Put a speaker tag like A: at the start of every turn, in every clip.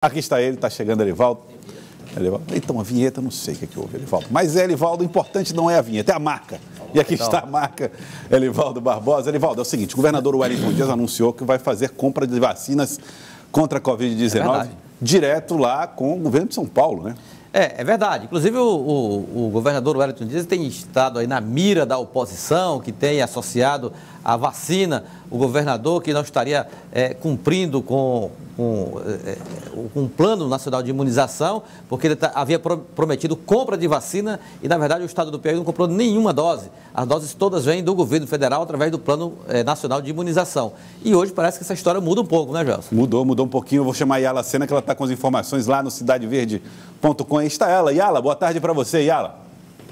A: Aqui está ele, está chegando Elivaldo. Então, a vinheta, não sei o que houve, Elivaldo. Mas Elivaldo, o importante não é a vinheta, é a marca. E aqui está a marca, Elivaldo Barbosa. Elivaldo, é o seguinte, o governador Wellington Dias anunciou que vai fazer compra de vacinas contra a Covid-19 direto lá com o governo de São Paulo, né?
B: É verdade. Inclusive, o governador Wellington Dias tem estado aí na mira da oposição, que tem associado a vacina, o governador que não estaria cumprindo com um plano nacional de imunização, porque ele havia prometido compra de vacina e, na verdade, o estado do Piauí não comprou nenhuma dose. As doses todas vêm do governo federal através do plano nacional de imunização. E hoje parece que essa história muda um pouco, né, Gelson?
A: Mudou um pouquinho. Eu vou chamar a Yala Sena, que ela está com as informações lá no cidadeverde.com. Aí está ela. Yala, boa tarde para você, Yala.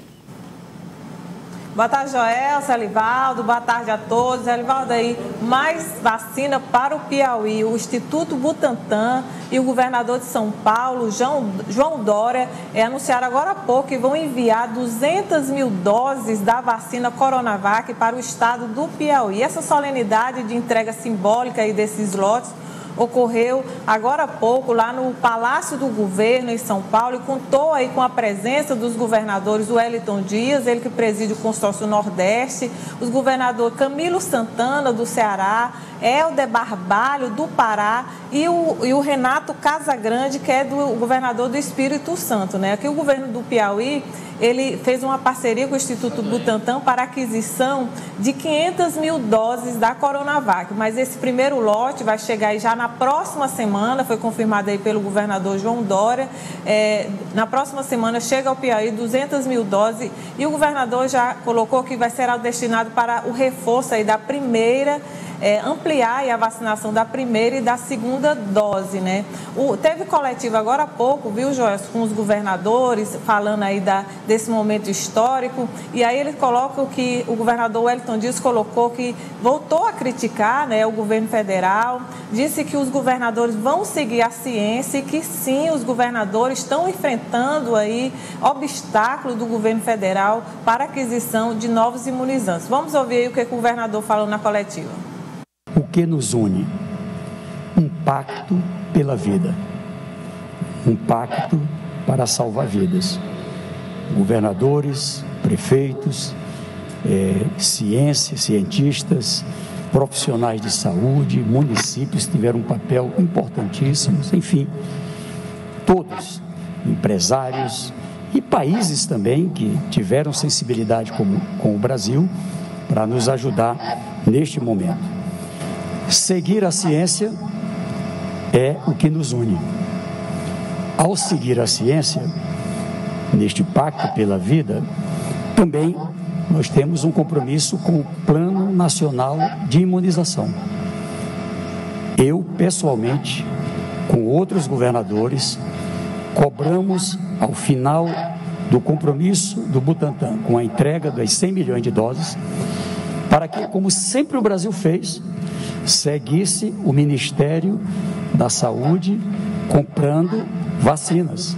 C: Boa tarde, Joelson, Elivaldo, boa tarde a todos. Elivaldo, aí, mais vacina para o Piauí. O Instituto Butantan e o governador de São Paulo, João Dória, anunciaram agora há pouco que vão enviar 200 mil doses da vacina Coronavac para o estado do Piauí. Essa solenidade de entrega simbólica aí desses lotes ocorreu agora há pouco lá no Palácio do Governo em São Paulo e contou aí com a presença dos governadores Wellington Dias, ele que preside o consórcio Nordeste, os governadores Camilo Santana do Ceará, Helder Barbalho do Pará e o Renato Casagrande, que é do governador do Espírito Santo, né? Aqui o governo do Piauí, ele fez uma parceria com o Instituto Butantan para a aquisição de 500 mil doses da Coronavac, mas esse primeiro lote vai chegar aí já na próxima semana, foi confirmado aí pelo governador João Dória, na próxima semana chega ao Piauí 200 mil doses e o governador já colocou que vai ser destinado para o reforço aí da primeira, ampliar aí a vacinação da primeira e da segunda dose, né? Teve coletivo agora há pouco, viu, Joyce, com os governadores, falando aí desse momento histórico, e aí ele coloca que o governador Wellington Dias colocou que voltou a criticar, né, o governo federal, disse que os governadores vão seguir a ciência e que sim, os governadores estão enfrentando aí obstáculos do governo federal para a aquisição de novos imunizantes. Vamos ouvir aí o que o governador falou na coletiva.
D: O que nos une? Um pacto pela vida, um pacto para salvar vidas. Governadores, prefeitos, cientistas, profissionais de saúde, municípios tiveram um papel importantíssimo, enfim, todos, empresários e países também que tiveram sensibilidade com o Brasil para nos ajudar neste momento. Seguir a ciência é o que nos une. Ao seguir a ciência, neste pacto pela vida, também nós temos um compromisso com o Plano Nacional de Imunização. Eu, pessoalmente, com outros governadores, cobramos ao final do compromisso do Butantan com a entrega das 100 milhões de doses, para que, como sempre o Brasil fez, seguisse o Ministério da Saúde comprando vacinas.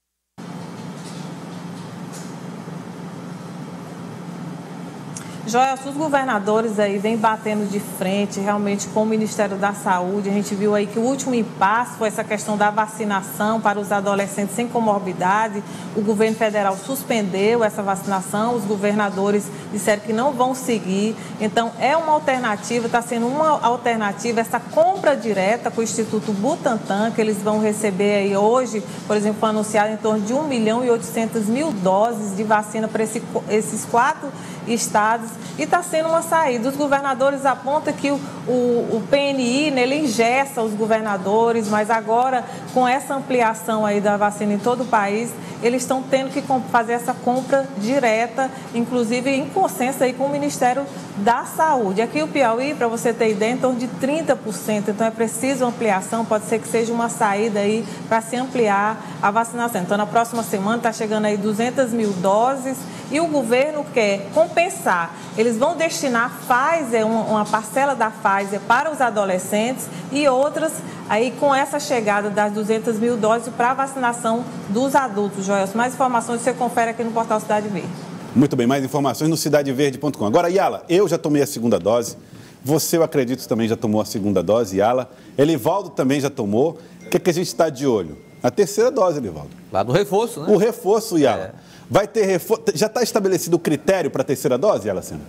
C: Joelson, os governadores aí vêm batendo de frente realmente com o Ministério da Saúde. A gente viu aí que o último impasse foi essa questão da vacinação para os adolescentes sem comorbidade. O governo federal suspendeu essa vacinação, os governadores disseram que não vão seguir. Então, é uma alternativa, está sendo uma alternativa essa compra direta com o Instituto Butantan, que eles vão receber aí hoje, por exemplo, foi anunciado em torno de 1.800.000 doses de vacina para esses 4 estados e está sendo uma saída. Os governadores apontam que o PNI, né, ele engessa os governadores, mas agora com essa ampliação aí da vacina em todo o país, eles estão tendo que fazer essa compra direta, inclusive em consenso aí com o Ministério da Saúde. Aqui o Piauí, para você ter ideia, em torno de 30%, então é preciso ampliação, pode ser que seja uma saída aí para se ampliar a vacinação. Então na próxima semana está chegando aí 200 mil doses e o governo quer compensar. Eles vão destinar Pfizer, uma parcela da Pfizer para os adolescentes e outras aí com essa chegada das 200 mil doses para a vacinação dos adultos. Joelson, mais informações você confere aqui no portal Cidade Verde.
A: Muito bem, mais informações no cidadeverde.com. Agora, Yala, eu já tomei a segunda dose, você, eu acredito, também já tomou a segunda dose, Yala. Elivaldo também já tomou. que a gente está de olho? A terceira dose, Elivaldo.
B: Lá do reforço, né?
A: O reforço, Yala. Vai ter reforço. Já está estabelecido o critério para a terceira dose, Yalacena?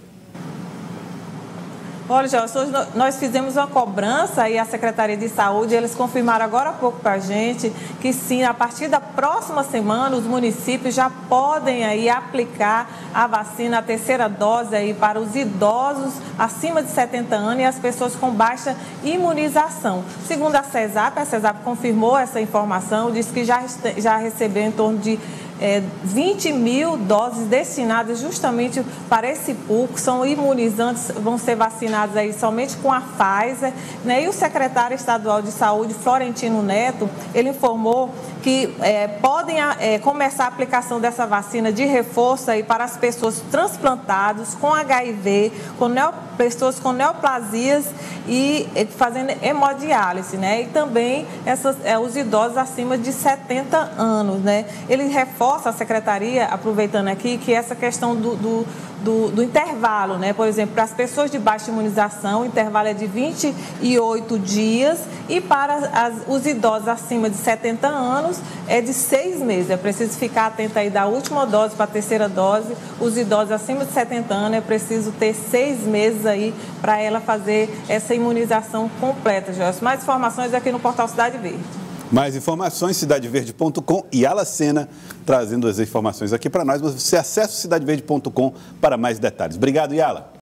C: Olha, Jorge, hoje nós fizemos uma cobrança e a Secretaria de Saúde, eles confirmaram agora há pouco para a gente que sim, a partir da próxima semana, os municípios já podem aí aplicar a vacina, a terceira dose aí para os idosos acima de 70 anos e as pessoas com baixa imunização. Segundo a CESAP confirmou essa informação, disse que já recebeu em torno de 20 mil doses destinadas justamente para esse público, são imunizantes, vão ser vacinados aí somente com a Pfizer, né? E o secretário estadual de saúde, Florentino Neto, ele informou que podem começar a aplicação dessa vacina de reforço aí para as pessoas transplantadas com HIV, pessoas com neoplasias e fazendo hemodiálise, né? E também os idosos acima de 70 anos, né? Ele reforça a secretaria, aproveitando aqui, que essa questão do intervalo, né? Por exemplo, para as pessoas de baixa imunização, o intervalo é de 28 dias e para os idosos acima de 70 anos é de 6 meses. É preciso ficar atento aí da última dose para a terceira dose. Os idosos acima de 70 anos é preciso ter 6 meses aí para ela fazer essa imunização completa, Jorge. Mais informações aqui no portal Cidade Verde.
A: Mais informações, cidadeverde.com e Yalacena trazendo as informações aqui para nós. Você acessa o cidadeverde.com para mais detalhes. Obrigado, Yala.